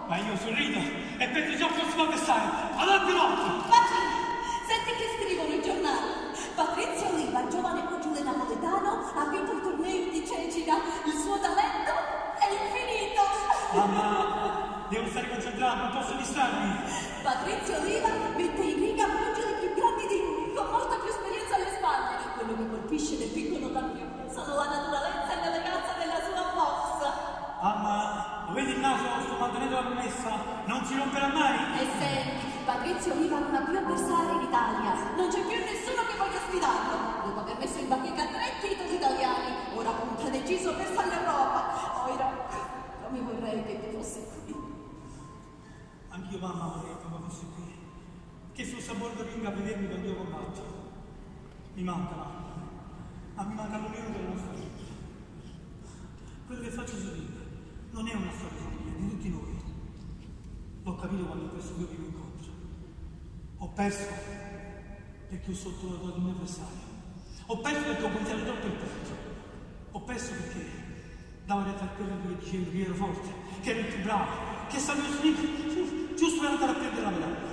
Ma io sorrido e penso già al prossimo avversario. Avanti l'occhio! Bacino, senti che scrivono i giornali. Patrizia Oliva, giovane pugile napoletano, ha vinto il torneo di Cecina. Il suo talento è infinito. Mamma, devo stare concentrato, non posso distrarmi. Patrizia Oliva mette in riga pugili più grandi di lui, con molta più esperienza alle spalle. Quello che colpisce nel piccolo tappio sono la naturalezza e l'eleganza della sua mossa. Mamma, lo vedi il naso? Sto mantenendo la promessa. Non si romperà mai. E senti, Patrizia Oliva non ha più avversari in Italia. Non c'è più nessuno che voglia sfidarlo. Dopo aver messo in bacheca 3 titoli italiani, ora punta deciso verso l'Europa. Ora, come vorrei che tu fossi qui. Anch'io, mamma, vorrei che tu fossi qui. Che fosse a bordo ring a vedermi quando io combatto. Mi manca, mamma. Ma mi manca l'unione della nostra vita. Quello che faccio su ring non è una storia solo mia, di tutti noi. L'ho capito quando ho perso il mio primo incontro. Ho perso perché ho sottovalutato il mio avversario. Ho perso perché ho pensato troppo il petto. Ho perso perché davo retta a quello che dicevo che ero forte, che ero il più bravo, che sapevo giusto per andare a prendere la medaglia.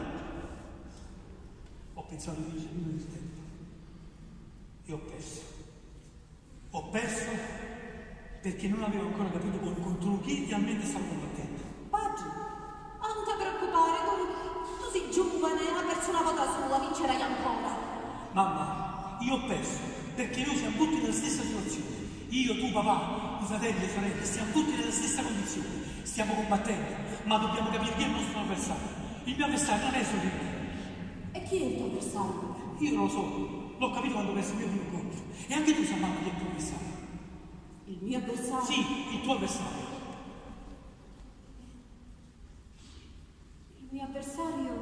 Ho pensato di vincere prima del tempo e ho perso. Ho perso perché non avevo ancora capito contro chi realmente stavo combattendo. Paggi, ma non ti preoccupare, tu sei giovane, hai perso una volta sola, vincerai ancora. Mamma, io ho perso perché noi siamo tutti nella stessa situazione. Io, tu, papà, i fratelli e le sorelle, siamo tutti nella stessa condizione. Stiamo combattendo, ma dobbiamo capire chi è il nostro avversario. Il mio avversario non è solo io. E chi è il tuo avversario? Io non lo so, l'ho capito quando ho perso il mio primo incontro. E anche tu sai, mamma, chi è il tuo avversario. Il mio avversario? Sì, il tuo avversario. Il mio avversario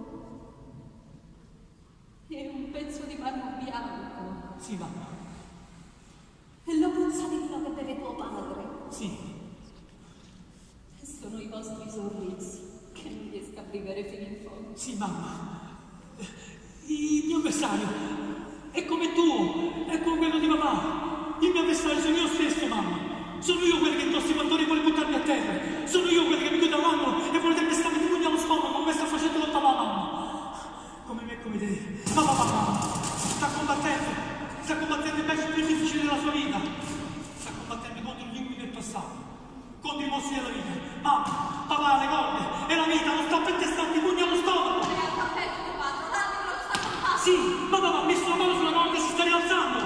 è un pezzo di marmo bianco. Sì, mamma. E la puzza di quello che beve tuo padre. Sì. E sono i vostri sorrisi che non riesco a vivere fino in fondo. Sì, mamma. Il mio avversario è come tu, è come quello di papà. Il mio avversario sono io stesso, mamma. Sono io quello che indossi i pantaloni e vuole buttarmi a terra. Sono io quello che mi chiude a mano e vuole tempestarmi di pugni allo stomaco come sta facendo il papà, mamma. Come me e come te. Mamma. Sta combattendo il match più difficile della sua vita. Sta combattendo contro gli incubi del passato, contro i mostri della vita. Mamma, papà, le corde e la vita non sta per testarti pugni allo stomaco. Sì, ma papà ha messo la mano sulla corda e si sta rialzando.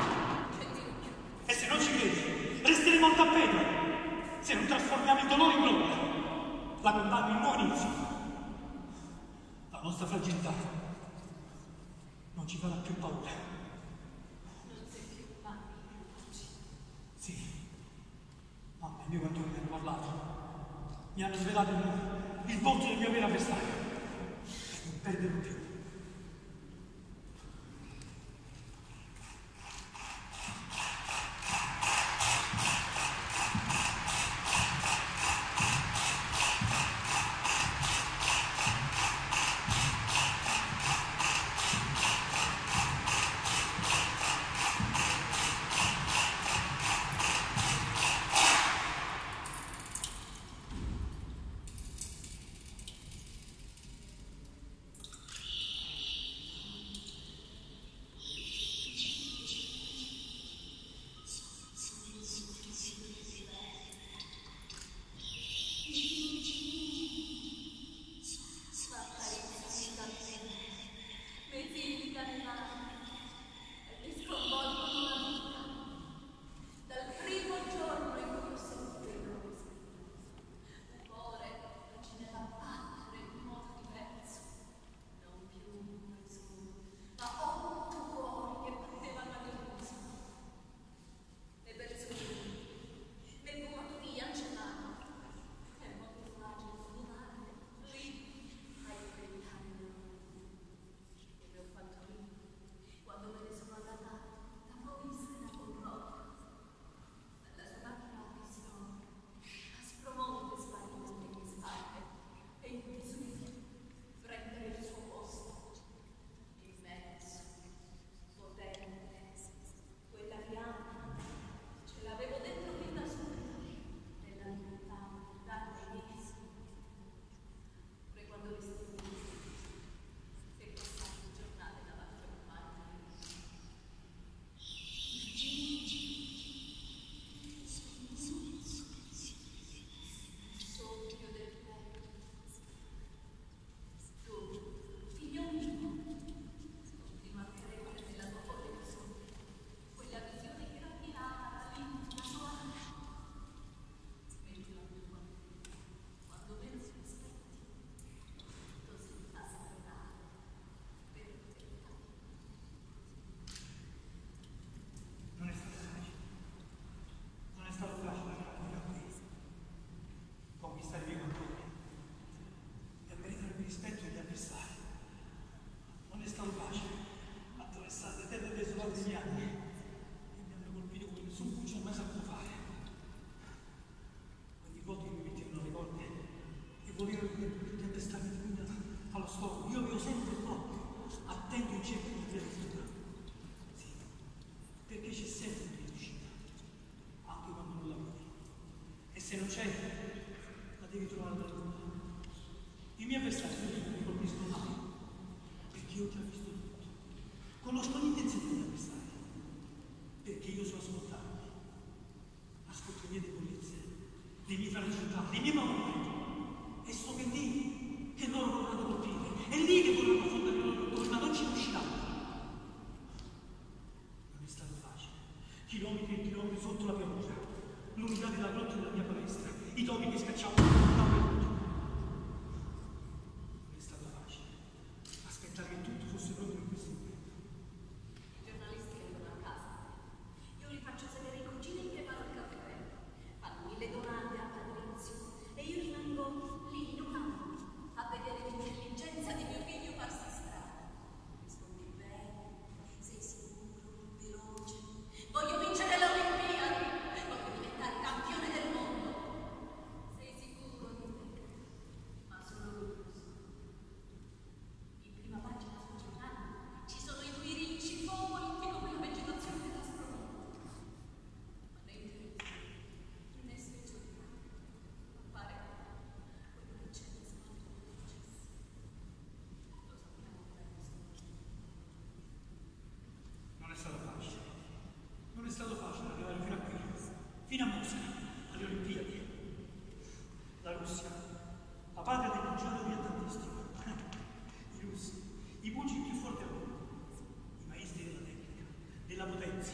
E se non ci credi, resteremo al tappeto. Se non trasformiamo il dolore in gloria, la condanna in nuovo inizio. La nostra fragilità non ci farà più paura. Non sei più umano. Sì, mamma e mio quanto mi hanno parlato. Mi hanno svelato il volto del mio vero avversario. Non perderò più. volevo di addestare di guida allo stomaco. Io avevo sempre proprio attento in cerca di direttiva. Sì, perché c'è sempre una riuscita, anche quando non la vedi. E se non c'è, la devi trovare da lontano. I miei avversari non mi colpiscono mai, perché io ho già visto tutto. Conosco l'intenzione degli avversari, perché io so ascoltarmi. Ascolto le mie debolezze, le mie fragilità, le mie paure. E so che lì che loro vorranno colpire, è lì che vorranno affondare i loro dottori, ma non ci riusciranno. Non è stato facile. Chilometri e chilometri sotto la pioggia, l'umidità della grotta della mia palestra, i topi che scacciavano la pioggia. Non è stato facile aspettare che tutto fosse proprio in questo momento. I giornalisti vengono a casa. Io li faccio sedere in cucina e preparo il caffè. Fanno 1000 domande a Patrizio e io rimango lì in un angolo a vedere l'intelligenza di mio figlio farsi strada. Rispondi bene, sei sicuro, veloce. Voglio vincere le Olimpiadi, voglio diventare campione del mondo. Sei sicuro di te? Ma sono orgoglioso. In prima pagina sul giornale ci sono i tuoi ricci folti come la vegetazione dell'astronomia. Ma nei televisioni, nei suoi giornali, appare quello che c'è nel smalto dei successi. Lo sappiamo bene, Non è stato facile. Non è stato facile arrivare fino a qui, fino a Mosca, alle Olimpiadi. La Russia, la patria del pugilato dilettantistico. I russi, i pugili più forti al mondo, i maestri della tecnica, della potenza.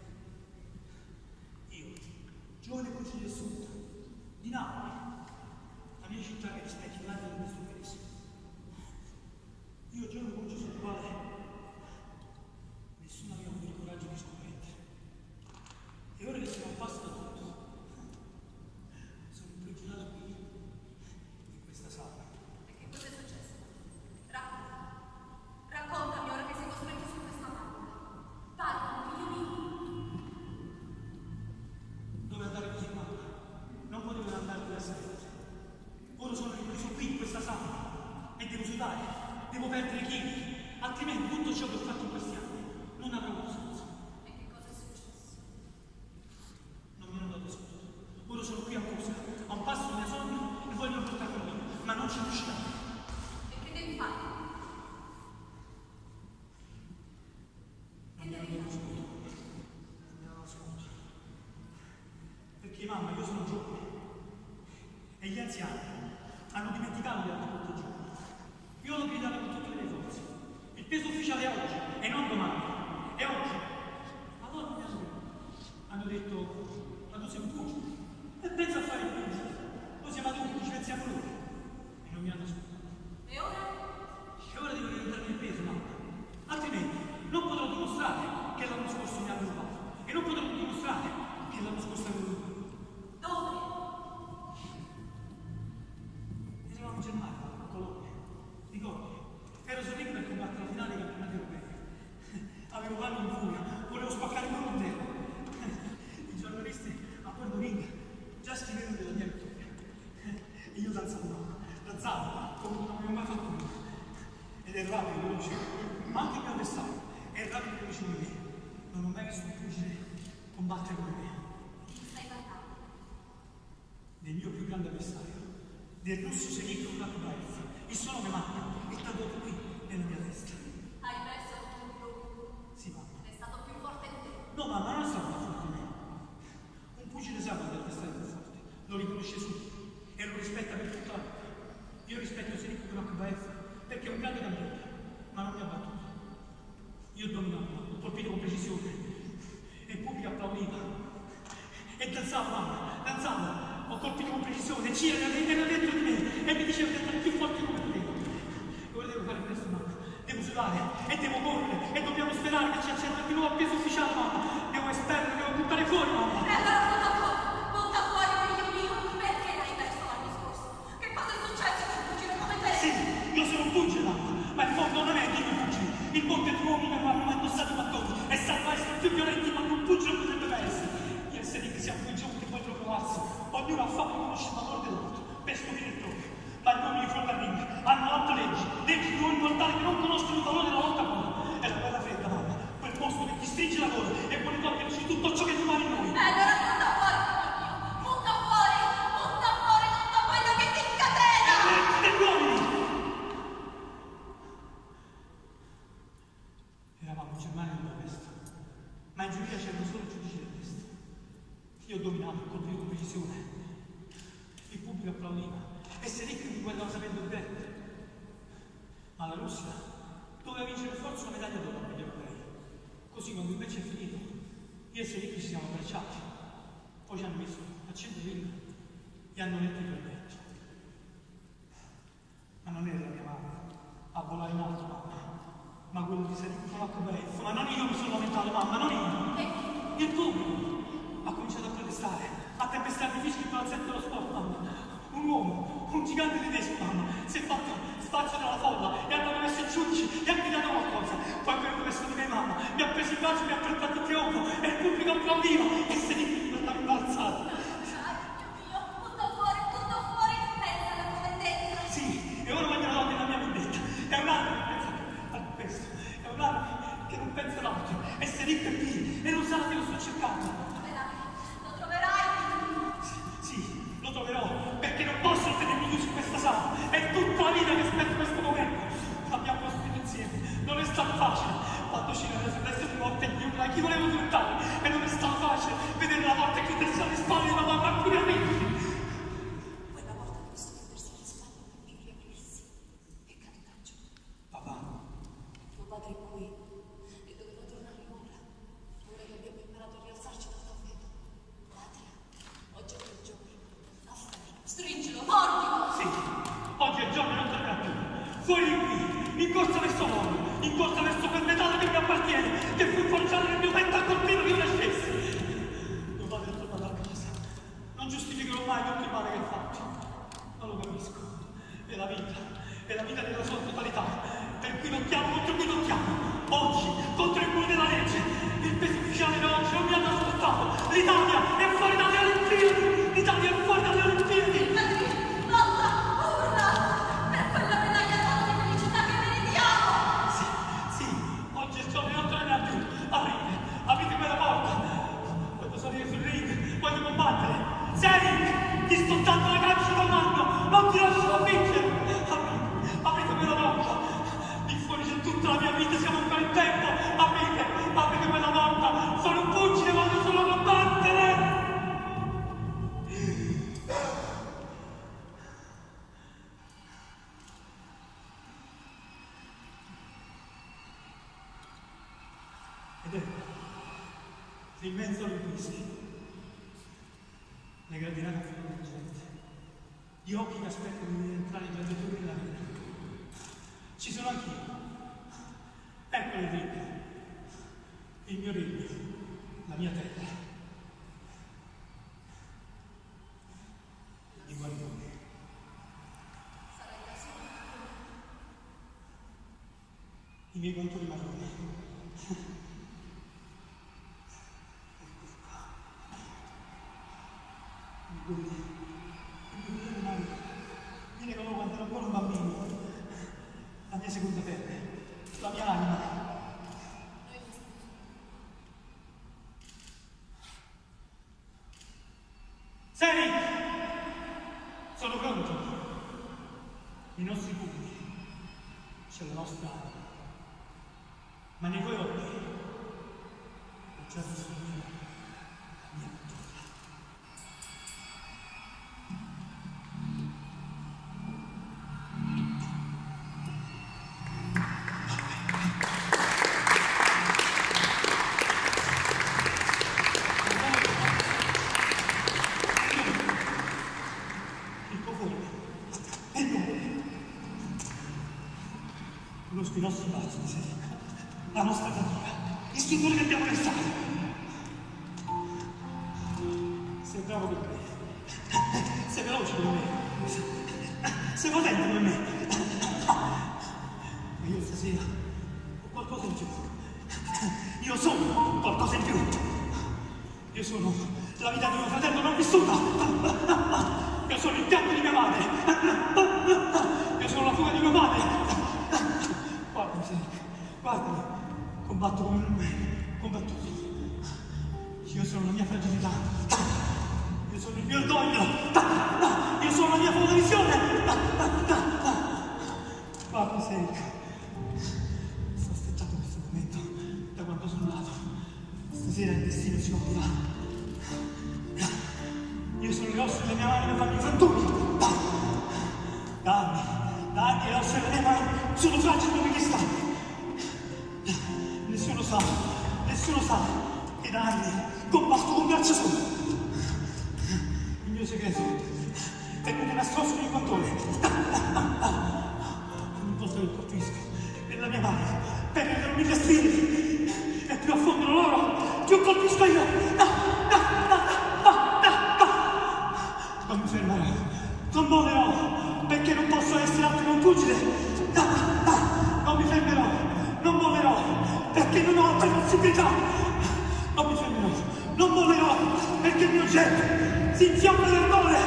Io, giovane pugile del sud, di Napoli, la mia città che rispecchia l'anima del nostro paese. Io, giovane pugile sul quale nessuno aveva avuto il coraggio di scommettere. E ora che siamo a passo da tutto, sono imprigionato qui, in questa sala. E che cosa è successo? Raccontami ora che sei costretto su questa macchina. Parla, figlio mio. Dove andare così male? Non potevo andare diversamente. Ora sono ripreso qui, in questa sala, e devo sudare, devo perdere chili, altrimenti tutto ciò che ho fatto in questi anni non avrà avuto senso. E che cosa è successo? Non mi hanno dato ascolto. Ora sono qui a Mosca, a un passo dai miei sogni e voglio portarlo via, ma non ci riusciamo. E che devi fare? Non mi hanno dato ascolto. Non mi hanno dato ascolto. Perché mamma, io sono giovane. E gli anziani hanno dimenticato di altri proteggiati. Io l'ho gridato con tutte le mie forze. Il peso ufficiale è oggi, e non domani. È oggi. Allora non mi hanno detto. Hanno detto, ma tu sei un pugile. E pensa a fare il pugile. Noi siamo adulti, ci pensiamo noi. E non mi hanno ascoltato. E ora? E ora devo diventare il peso, mamma. Altrimenti non potrò dimostrare che l'anno scorso mi hanno rubato. E non potrò dimostrare che l'anno scorso avevo rubato. Dove? Eravamo in Germania, a Colonia. Ricordi? Ero sorrento per combattere la finale dei campionati europei. Avevo panno in furia, volevo spaccare il mondo intero. I giornalisti a Porto Ring già scrivevano della mia vittoria. E io danzavo come non avevo mai fatto prima. Ed ero rapido, veloce, ma anche il mio avversario è rapido e veloce come me. Non ho mai visto un pugile combattere come me. Di chi stai parlando? Del mio più grande avversario, del russo Sergei Kulakovaev, il suo nome macchina è tatuato qui nella mia testa. Hai perso tutto. Sì, mamma. Sei stato più forte di te. No, mamma, non è stato più forte di me. Un pugile sa quando è stato più forte, lo riconosce subito e lo rispetta per tutta la vita. Io rispetto Sergei Kulakovaev perché è un grande campione, ma non mi ha battuto. Io dominavo, ho colpito con precisione e il pubblico applaudiva. E danzavo, mamma, danzavo. Ho colpito con precisione, c'era dentro di me e mi diceva di andare più forte come te. E ora devo fare questo, mamma. Devo sudare e devo correre e dobbiamo sperare che ci accenda di nuovo il peso ufficiale, mamma. Devo esperto, devo buttare fuori, mamma. E allora butta fuori, figlio mio. Perché l'hai perso l'anno scorso? Che cosa è successo a un pugile come te? Sì, io sono un pugile, mamma, ma il mondo non è di un pugile. Il mondo è di uomini che non hanno mai indossato i mattoni e sanno essere più violenti quando un pugile potrebbe mai essere. Gli esseri che siamo più giovani che poi trovarsi. Ognuno ha fame di conoscere il valore dell'altro per scoprire il proprio. Ma il applaudiva e Sericchi mi guardava sapendo il bene. Ma la Russia doveva vincere per forza una medaglia d'oro per gli europei. Così quando invece è finito, io e Sericchi ci siamo abbracciati, poi ci hanno messo a Centovilla e hanno letto il verdetto. Ma non era la mia mamma a volare in alto, mamma, ma quello di Sericchi con l'H. Ma non io mi sono lamentato, mamma, non io. Il pubblico ha cominciato a protestare, a tempestare i fischi il palazzetto dello sport, mamma. Un uomo, un gigante tedesco, mamma, si è fatto spazio dalla folla e hanno messo i giudici e ha gridato qualcosa. Poi è venuto verso di me, mamma, mi ha preso il braccio, mi ha portato il trionfo e il pubblico applaudiva e Sericchi non l'ha imbalzato. Dio, tutto fuori, pensa alla tua vendetta. Sì, e ora voglio la donna della mia vendetta. È un anno che pensa a questo, è un anno che non pensa all'altro. E Sericchi è qui e non sa che lo sto cercando. Lo troverai. Sì, lo troverò, perché non posso tenermi chiuso in questa sala. È tutta la vita che aspetto questo momento. L'abbiamo costruito insieme, non è stato facile. Quando ci era sul resto di morte gli urlai chi volevo diventare, e non è stato facile vedere la morte chiudersi alle spalle di una mamma qui amici. Quella volta che ho visto chiudersi alle spalle per più riaprirsi. Che cadutaggio. Papà, Tuo padre è qui e doveva tornare ora. Ora che abbiamo imparato a rialzarci dal tappeto. Patria, oggi è il giorno. Afferra, stringilo, mordilo. sì, oggi è il giorno e non tornerà più. Fuori di qui, in corsa verso l'uomo, in corsa verso quel metallo che mi appartiene, che fu forgiato nel mio petto al colpino che io nascessi. Mio padre è tornato a casa. Non giustificherò mai tutto il male che ha fatto. Non lo capisco. È la vita nella sua totalità. Per cui lottiamo contro cui lottiamo. Oggi, contro il muro della legge. Il peso ufficiale di oggi non mi hanno ascoltato. L'Italia è fuori dalle Olimpiadi. L'Italia è fuori dalle Olimpiadi. Lotta, urla, per quella medaglia d'oro di felicità che meritiamo. Sì, oggi è il giorno e non tornerà più. Aprite quella porta. Voglio salire sul ring, voglio combattere. Sei, ti sto dando la caccia da mano, non ti lascerò vincere. Aprite quella porta. Lì fuori c'è tutta la mia vita, siamo ancora in tempo. Aprite quella porta. Sono un pugile, voglio solo combattere. Ed ecco, l'immenso Olimpischi, le gradinate fino di gente, gli occhi che aspettano di entrare i gladiatori nella vita. Ci sono anch'io. Ecco il regno, il mio regno, la mia terra. I guaritori. Sarai da solo. I miei contori marroni. Mi regolò quando ero ancora un bambino, la mia seconda pelle, la mia anima. Sei! Sono pronto. I nostri pugni, c'è la nostra anima, ma nei tuoi occhi ho già visto la mia vittoria. I nostri baci di sera, la nostra fatica, il stupore che abbiamo versato. Sei bravo per me, sei veloce per me, sei potente per me. Ma io stasera ho qualcosa in più. Io sono qualcosa in più. Io sono la vita di mio fratello non vissuta. Io sono il pianto di mia madre. Io sono la fuga di mio padre. Guardami, Sericchi, guardami, combatto come un uomo, combattuto. Io sono la mia fragilità, io sono il mio orgoglio, io sono la mia fotovisione. Guarda, Sericchi, sto aspettando questo momento da quando sono nato. Stasera il destino si compirà. Io sono le ossa della mia mano che fanno i frantumi. sono fragili come cristalli. Nessuno sa che da anni combatto con braccia sole. Il mio segreto tenuto nascosto nel guantone. Ogni volta che colpisco nella mia mano penetrano mille spiriti e più affondano loro, più colpisco io. Non mi fermerò, non mollerò, perché non posso essere altro che un pugile. Non mi fermerò, non mollerò, perché non ho altre possibilità. Non mi fermerò, non mollerò, perché il mio genio si infiamma nell'amore.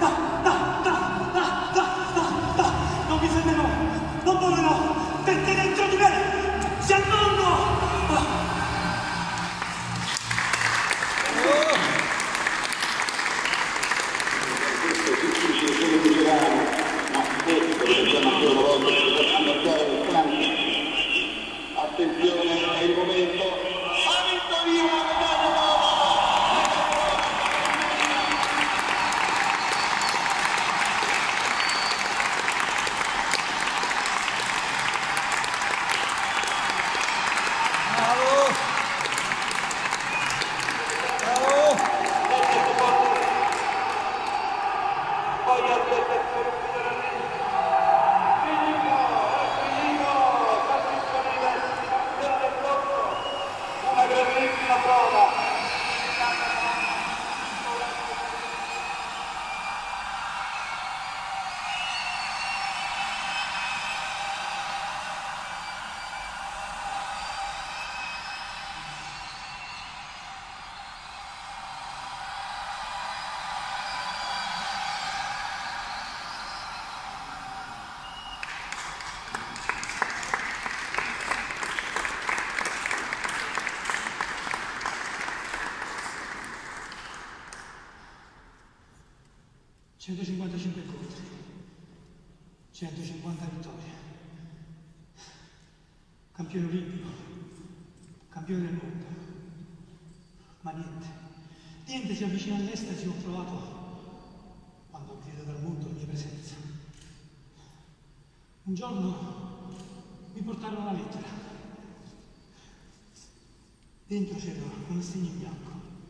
Non mi fermerò, non mollerò, perché dentro di me si è il mondo. Attenzione, è il momento. Ha vinto via la medaglia d'oro! Bravo! Bravo! Poi aspetta il una grandissima prova. Sì. 155 incontri, 150 vittorie, campione olimpico, campione del mondo, ma niente si avvicina all'estasi che ho provato quando ho gridato al mondo la mia presenza. Un giorno mi portarono una lettera, dentro c'era un assegno in bianco.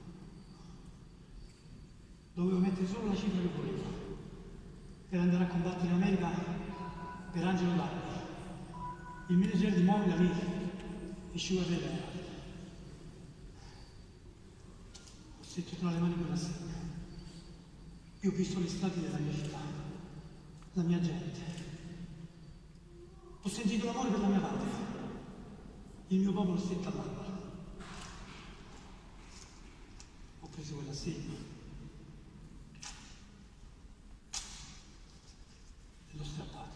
Dovevo mettere solo la cifra che volevo per andare a combattere in America per Angelo Danni. Il manager di Momi da lì e Sugar Ray Leonard. Ho sentito tra le mani quell'assegno. Io ho visto le strade della mia città, la mia gente. Ho sentito l'amore per la mia patria. Il mio popolo stette all'alba. Ho preso quell'assegno. L'ho strappato.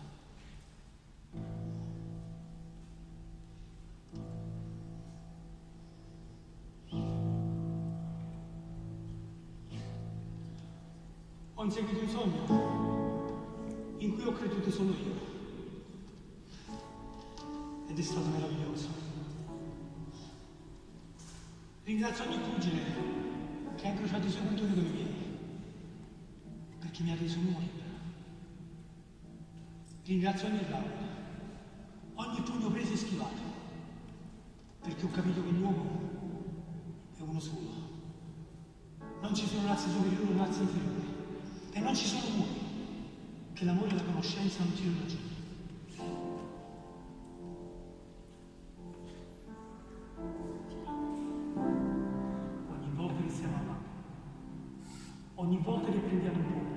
Ho inseguito un sogno in cui ho creduto solo io ed è stato meraviglioso. Ringrazio ogni pugile che ha incrociato i suoi puntori come i miei, perché mi ha reso un uomo libero. Ringrazio ogni round, ogni pugno preso e schivato, perché ho capito che l'uomo è uno solo. Non ci sono razze superiori o razze inferiori, e non ci sono muri che l'amore e la conoscenza non tirano giù. Ogni volta che stiamo amando, ogni volta che prendiamo un po',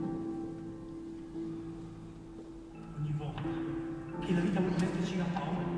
ogni volta che la vita vuole metterci a paura,